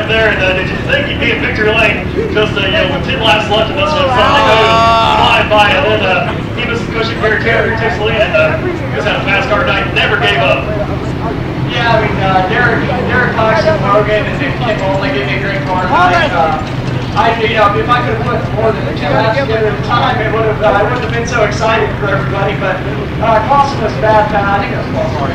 there, and did you think you'd be in victory lane just with 10 laps left, and that's when something goes flying by, and then he was pushing Gary Taylor, who takes the lead, and just had a fast car tonight, never gave up. Yeah, I mean, Derek Cox and Logan and Kim Olney gave me a great car tonight. If I could have put more than 2 laps together at a time, I wouldn't have been so excited for everybody. But Clausen was bad. I think that was Clausen.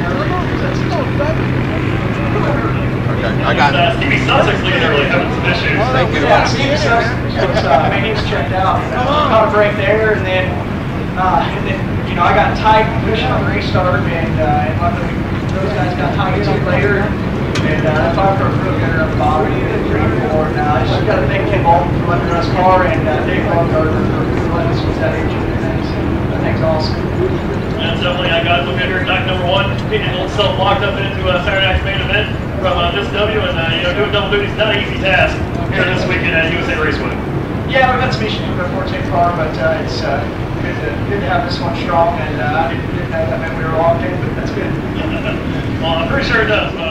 Okay, I got it. Stevie Sussex leading early, having some issues. Thank you. Yeah, Stevie Sussex was, he was checked out. Caught a break there, and then I got tight pushing on the restart, and luckily those guys got tight too later. And that's why I felt real good on the bottom. And 3 and 4 now. I just got to thank Kim Bolton for letting us car and Dave Baumgartner for letting us use that engine. I think it's awesome. That's definitely got to look at here. Night number 1, getting himself locked up into Saturday night's main event from this W, and doing double duty is not an easy task here this weekend at USA Raceway. Yeah, we've got some issues with our 14 car, but it's good to have this one strong. And I didn't know that meant we were locked in, but that's good. Well, I'm pretty sure it does.